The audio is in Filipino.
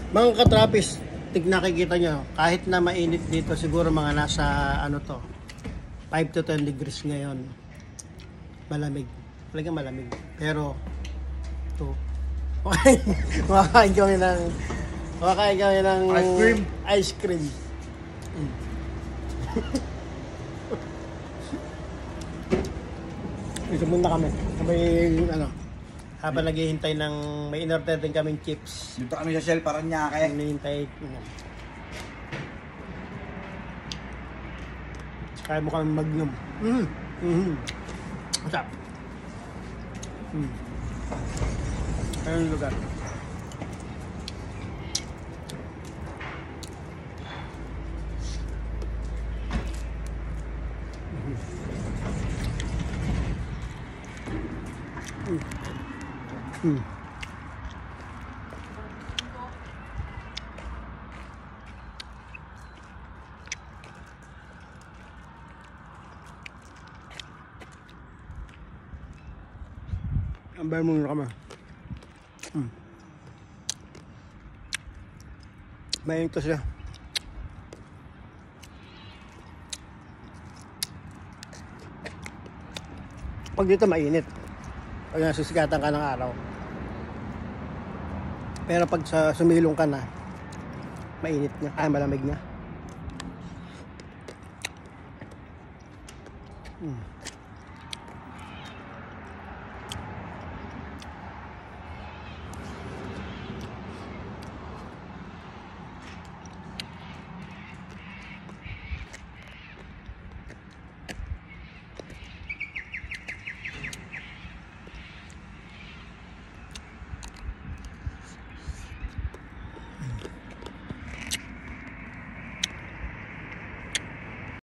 Mga katrapis, nakikita nyo, kahit na mainit dito, siguro mga nasa, ano to, 5 to 10 degrees ngayon. Malamig. Talagang malamig. Pero, ito, makakain kami ng, Ice cream. Ice cream. Dito muna kami. Sabay, ano, habang naghihintay ng, may in-order din kaming chips. Dito kami sa Shell, Paranaque. Hinihintay. Kaya mo kami Magnum. Masarap. Ayun yung lugar. Ang bayan muna kami. Mainit to siya. Pag dito mainit. Pag nasisikatan ka ng araw. Pero pag sumilong ka na, mainit niya. Ay, malamig niya.